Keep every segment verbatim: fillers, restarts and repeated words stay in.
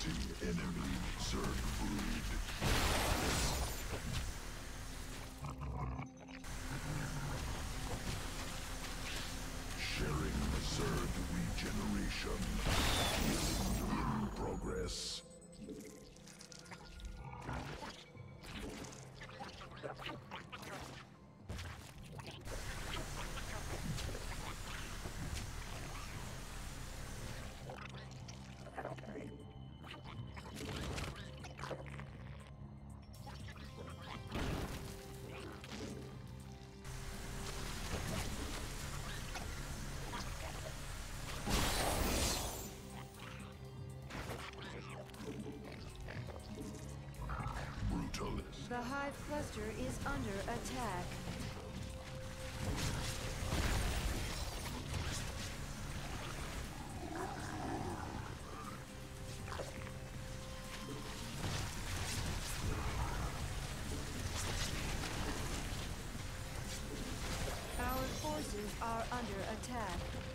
Hunting enemy Zerg brood. Sharing Zerg regeneration. Healing in progress. The Hive cluster is under attack. Our forces are under attack.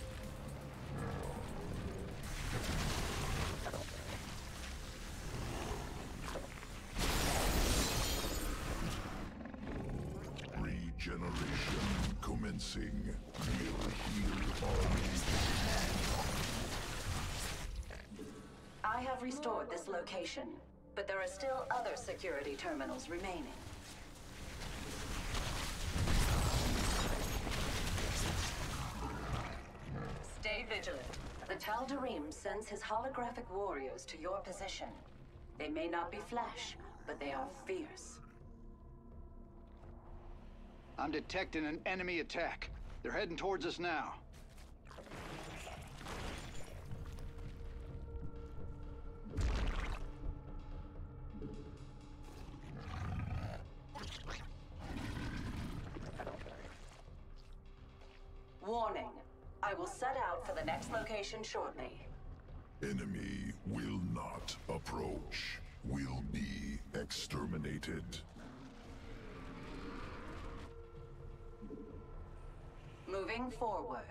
Regeneration commencing. We'll heal armies. I have restored this location, but there are still other security terminals remaining. Stay vigilant. The Tal'Darim sends his holographic warriors to your position. They may not be flesh, but they are fierce. I'm detecting an enemy attack. They're heading towards us now. Warning. I will set out for the next location shortly. Enemy will not approach. Will be exterminated. Moving forward.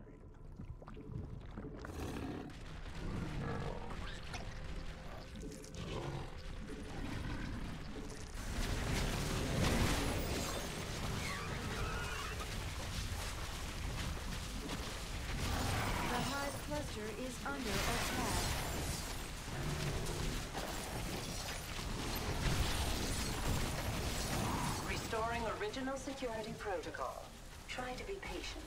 The Hive cluster is under attack. Restoring original security protocol. Try to be patient.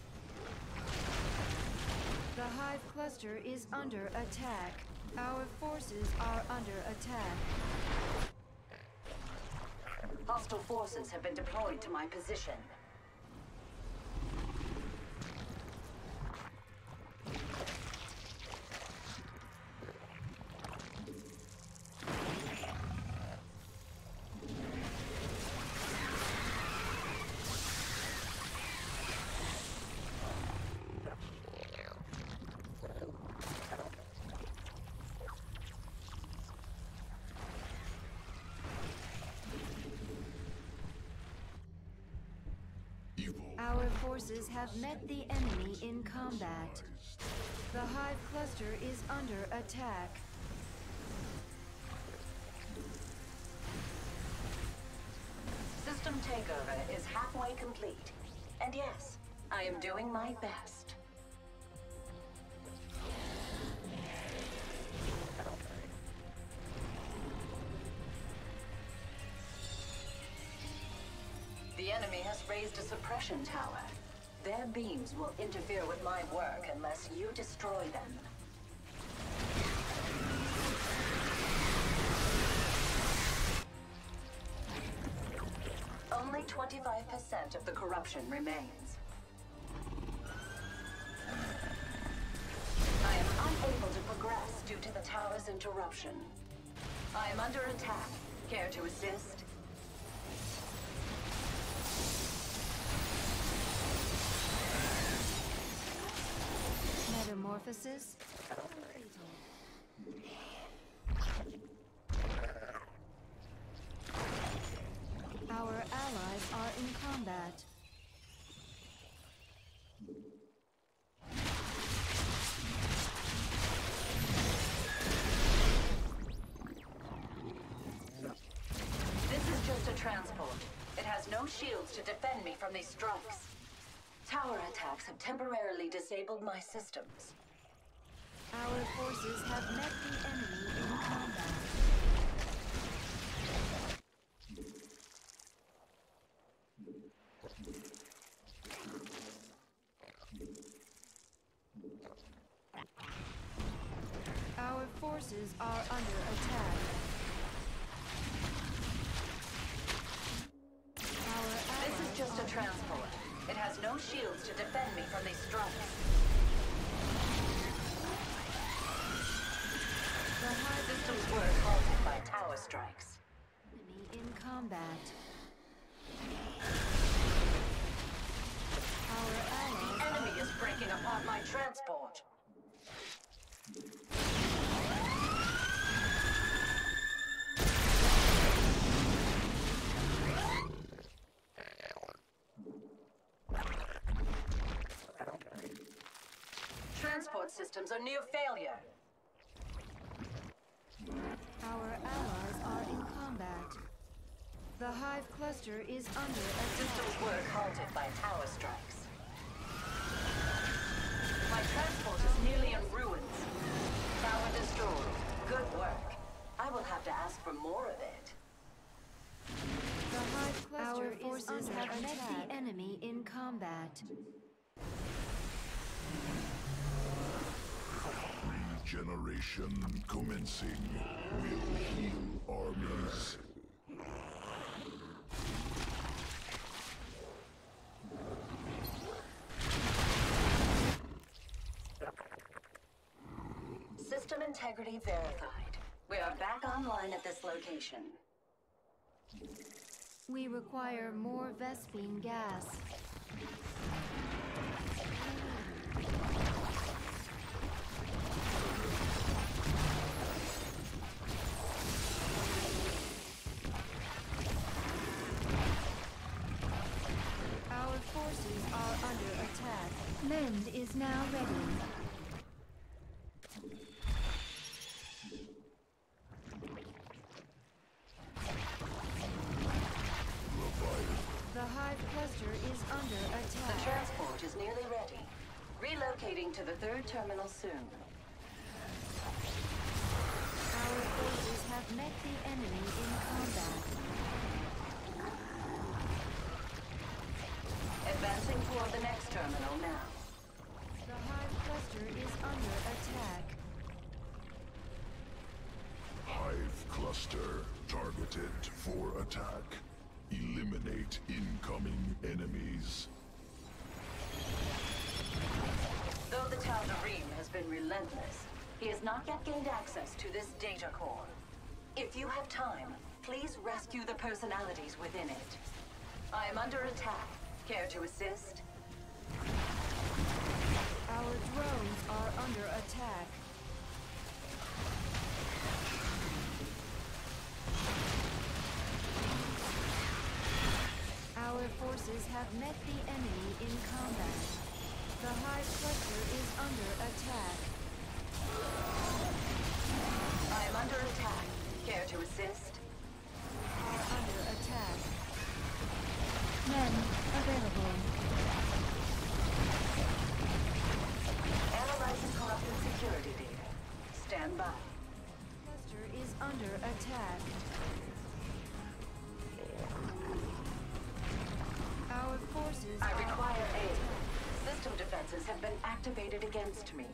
The Hive cluster is under attack. Our forces are under attack. Hostile forces have been deployed to my position. Our forces have met the enemy in combat. The Hive cluster is under attack. System takeover is halfway complete. And yes, I am doing my best. The enemy has raised a suppression tower. Their beams will interfere with my work unless you destroy them. Only twenty-five percent of the corruption remains. I am unable to progress due to the tower's interruption. I am under attack. Care to assist? Metamorphosis. Our allies are in combat. transport. It has no shields to defend me from these strikes. Tower attacks have temporarily disabled my systems. Our forces have met the enemy in combat. Our forces are under attack. Our This is allies just a are- transport. It has no shields to defend me from these strikes. The high Systems were halted by tower strikes. enemy in combat. Our allies Enemy is breaking apart my transport. Transport systems are near failure. Our allies are in combat. The Hive cluster is under Systems attack. were halted by tower strikes. My transport is nearly in ruins. Tower destroyed. Good work. I will have to ask for more of it. The Hive cluster Our forces under have met attack. the enemy in combat. Regeneration commencing will heal armies. System integrity verified. We are back online at this location. We require more Vespine gas. Our forces are under attack. Mend is now ready. The Hive cluster is under The attack. transport is nearly ready. Relocating to the third terminal soon. Our forces have met the enemy in combat. Advancing toward the next terminal now. The Hive cluster is under attack. Hive cluster targeted for attack. Eliminate incoming enemies. Though the Tal'Darim has been relentless, he has not yet gained access to this data core. If you have time, please rescue the personalities within it. I am under attack. Care to assist? Our drones are under attack. Our forces have met the enemy in combat. The Hive cluster is under attack. I am under attack. Care to assist? Are under attack. Men available. Analyzing corrupted security data. Stand by. Cluster is under attack. Our forces I are require under aid. attack. System defenses have been activated against me.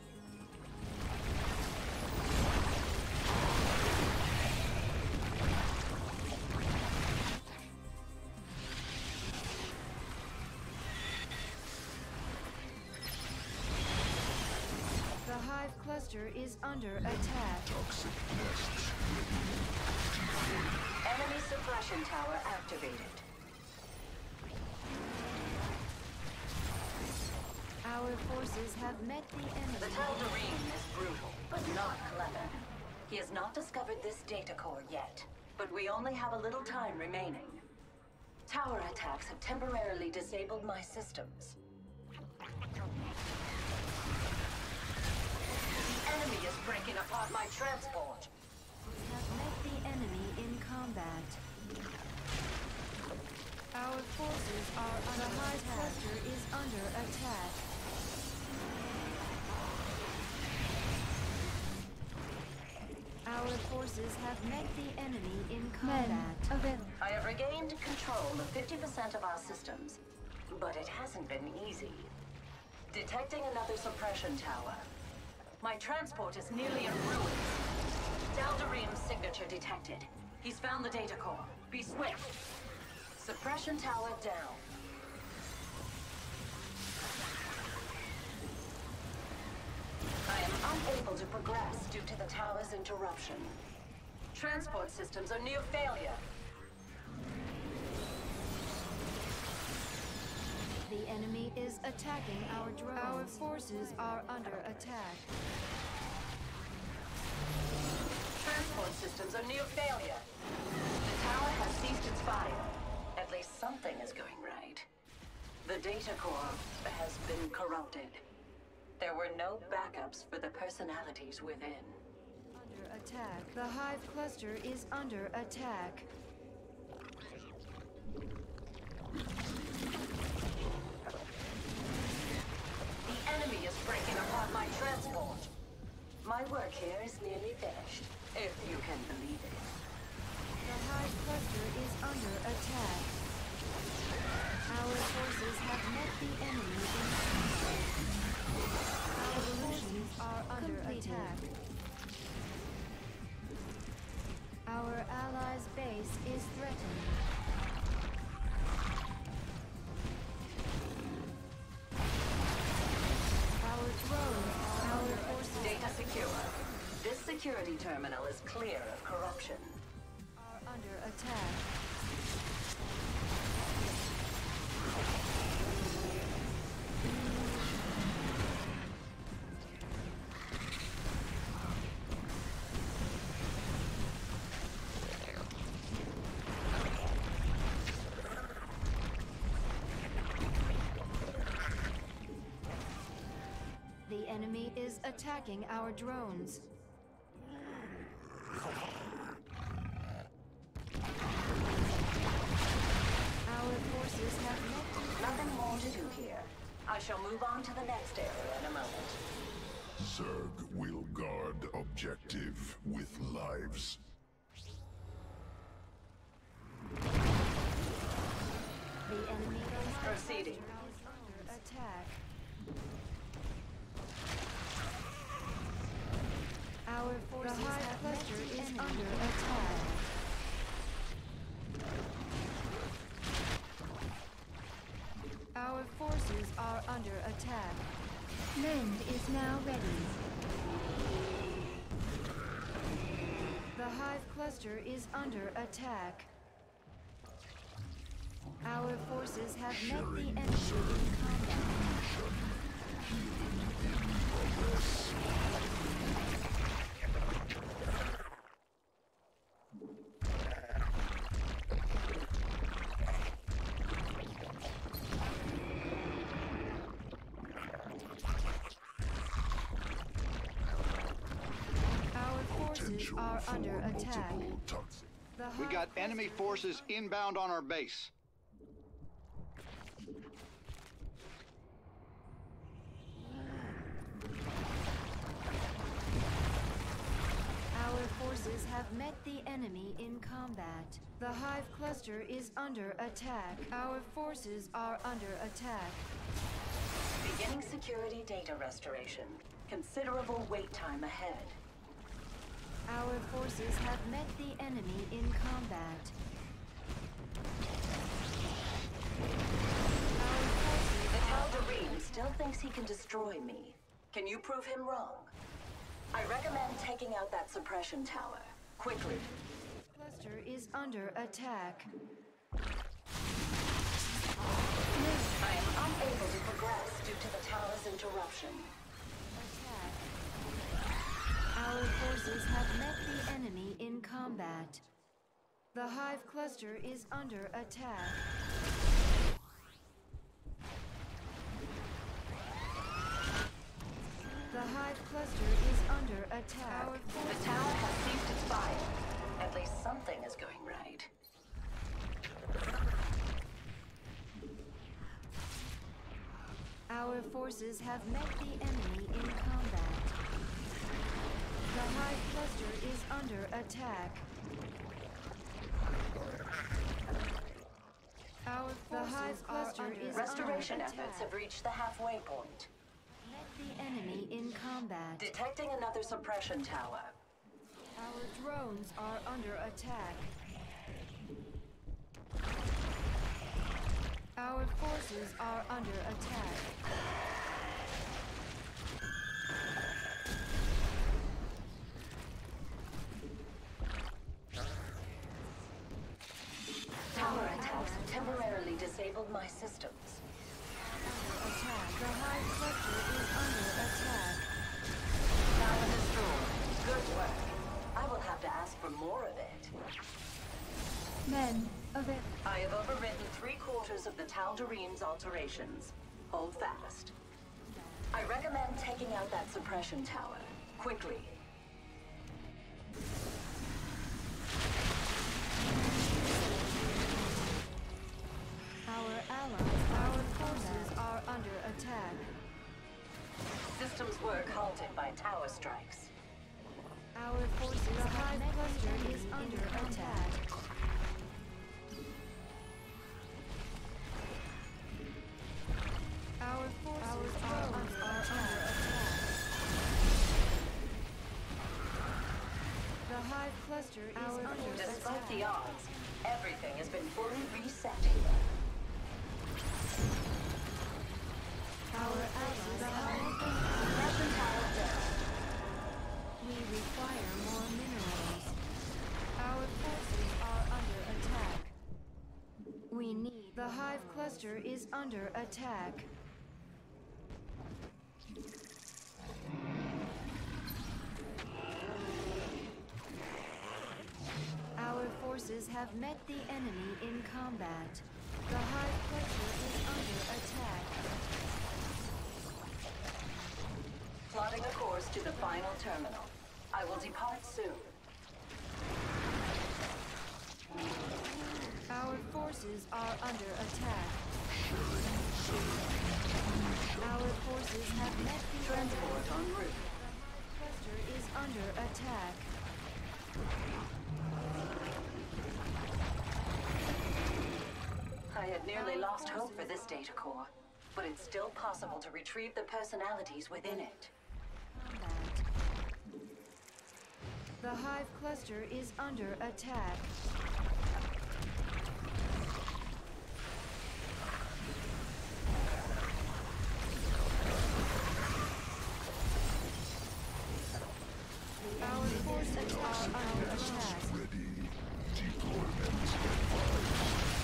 The Hive cluster is under attack. Toxic nests Enemy suppression tower activated. Our forces have met the enemy. The Tal'Darim is brutal, but not clever. He has not discovered this data core yet, but we only have a little time remaining. Tower attacks have temporarily disabled my systems. The enemy is breaking apart my transport. Have met the enemy in combat. Our forces are under the Hive Cluster is under attack. Our forces have met the enemy in combat. I have regained control of fifty percent of our systems, but it hasn't been easy. Detecting another suppression tower. My transport is nearly in ruins. Daldarim's signature detected. He's found the data core. Be swift. Suppression tower down. I am unable to progress due to the tower's interruption. Transport systems are near failure. The enemy is attacking our drones. Our forces are under attack. Transport systems are near failure. The tower has ceased its fire. At least something is going right. The data core has been corrupted. There were no backups for the personalities within. Under attack. The Hive Cluster is under attack. The enemy is breaking apart my transport. My work here is nearly finished, if you can believe it. The Hive Cluster is under attack. Our forces have met the enemy in combat. Our forces are under attack. Our allies' base is threatened. Our drones, our forces Data secure. This security terminal is clear of corruption. are under attack. The enemy is attacking our drones. Our forces have met. Nothing more to do here. I shall move on to the next area in a moment. Zerg will guard objective with lives. The enemy is Proceeding. is under attack. Our forces the Hive Cluster is under attack. Our forces are under attack. Mend is now ready. The Hive Cluster is under attack. Our forces have met the enemy in combat. Our forces Potential are for under attack. multiple toxic. The We Hive got enemy forces inbound on our base. Our forces have met the enemy in combat. The Hive Cluster is under attack. Our forces are under attack. Beginning security data restoration. Considerable wait time ahead. Our forces have met the enemy in combat. Our forces The Tal'Darim still thinks he can destroy me. Can you prove him wrong? I recommend taking out that suppression tower. Quickly. cluster is under attack. I am unable to progress due to the tower's interruption. Attack. Our forces have met the enemy in combat. The Hive Cluster is under attack. The Hive Cluster is under attack. Our The forces tower has ceased its fire. At least something is going right. forces have met the enemy in combat. The Hive Cluster is under attack. Our the Hive Cluster is Restoration under efforts attack. have reached the halfway point. Met the enemy in combat. Detecting another suppression tower. Our drones are under attack. Our forces are under attack. Tower attacks have temporarily disabled my systems. Under attack. The Hive Cluster is under attack. Tower destroyed. Good work. I will have to ask for more of it. Men of it. I have overridden three quarters of the Tal'Darim's alterations. Hold fast. I recommend taking out that suppression tower. Quickly. Our allies, our forces are under attack. Systems work halted by tower strikes. Our forces, the Hive Cluster is under attack. Our forces are, under, are under attack. The Hive Cluster is Our under Despite attack. the odds, everything has been fully reset here. Our allies have Suppression tower down. We require more minerals. Our forces are under attack. We need. The Hive Cluster is under attack. Our forces have met the enemy in combat. The Hive Cluster is under attack. Plotting a course to the final terminal. I will depart soon. Our forces are under attack. Our forces have met the Transport enemy. en route. The Hive Cluster is under attack. I had nearly lost hope for this data core, but it's still possible to retrieve the personalities within it. Combat. The Hive Cluster is under attack. Our forces are under attack. Ready. Deployment advised.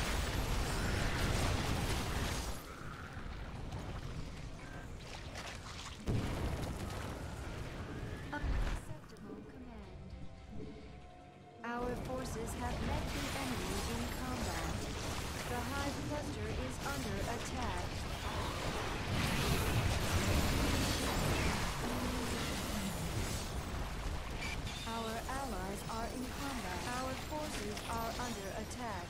Unacceptable command. Our forces have met the enemy in combat. The Hive Cluster is under attack. Our allies are in combat. Our forces are under attack.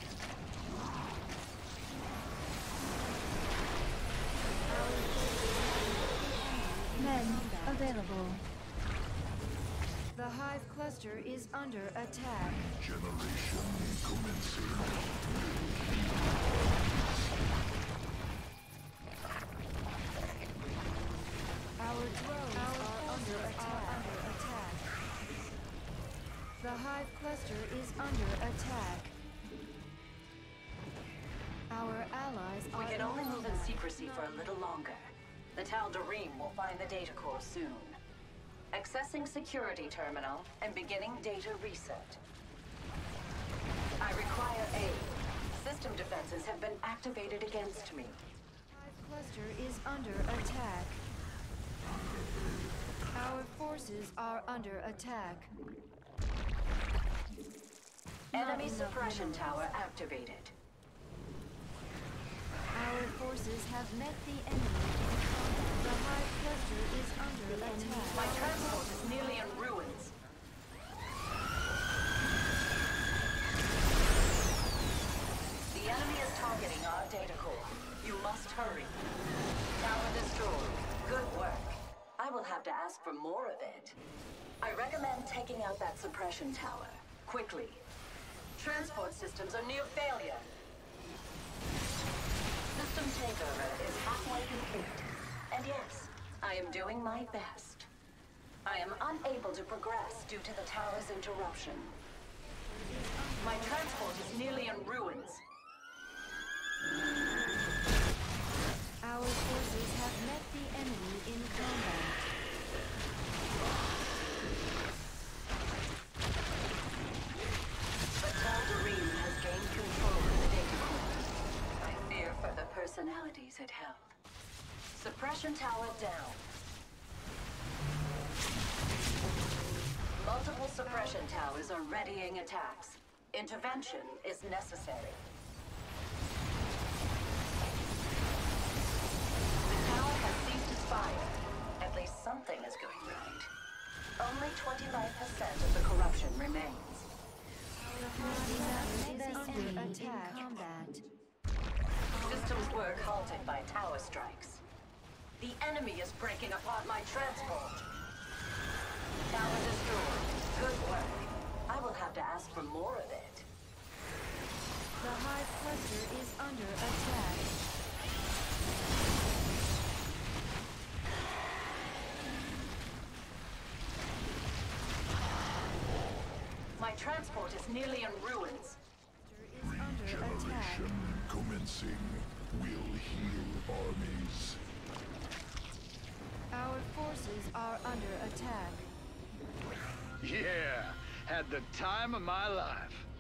Our forces have met the enemy in Men combat. available. The Hive Cluster is under attack. Generation commencing. Our drones are under attack. under attack. The Hive Cluster is under attack. Our allies are We can in only move in combat. secrecy for a little longer. The Tal'Darim will find the data core soon. Accessing security terminal and beginning data reset. I require aid. System defenses have been activated against me. Hive Cluster is under attack. Our forces are under attack. Enemy suppression tower activated. Our forces have met the enemy in combat. The Hive Cluster is under attack. My transport is nearly in ruins. The enemy is targeting our data core. You must hurry. Tower destroyed. ask for more of it. I recommend taking out that suppression tower. Quickly. Transport systems are near failure. System takeover is halfway complete. And yes, I am doing my best. I am unable to progress due to the tower's interruption. My transport is nearly in ruins. Our forces have met the enemy in combat. But Tal'Darim has gained control of the data core. I fear for the personalities it held. Suppression tower down. Multiple suppression towers are readying attacks. Intervention is necessary. The tower has ceased its fire. At least something is going right. Only twenty-five percent of the corruption remains. Our is under attack. Combat. Systems work halted by tower strikes. The enemy is breaking apart my transport. Tower destroyed. Good work. I will have to ask for more of it. The Hive cluster is under attack. My transport is nearly in ruins. Is under attack. Regeneration commencing will heal armies. Our forces are under attack. Yeah, had the time of my life.